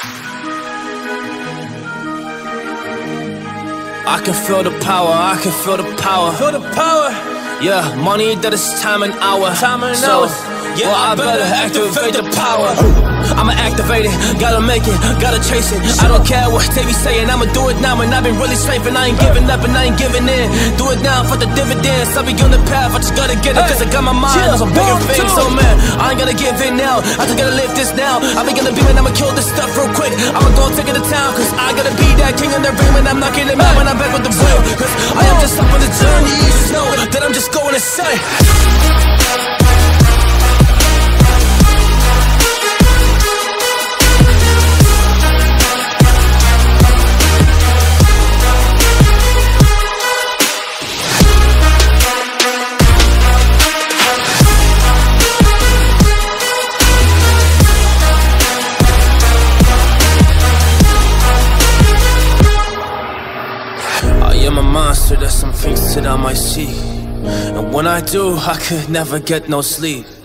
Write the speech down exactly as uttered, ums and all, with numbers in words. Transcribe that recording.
I can feel the power, I can feel the power. Feel the power. Yeah, money that is time and hour. Time and so, hours. Yeah, well, I better activate the power. I'ma activate it, gotta make it, gotta chase it. I don't care what they be saying, I'ma do it now. And I've been really straight, and I ain't giving up and I ain't giving in. Do it now for the dividends, I'll be on the path, I just gotta get it. Cause I got my mind on some bigger things. So man, I ain't gonna give in now, I just gotta live this now. I be gonna be, man, I'ma kill this stuff real quick. I'ma go take it to town, cause I gotta be that king in their ring. When I'm knocking them out, when I'm back with the real. Cause I am just up on the journey, you just know that I'm just going insane. I am a monster, there's some things that I might see. And when I do, I could never get no sleep.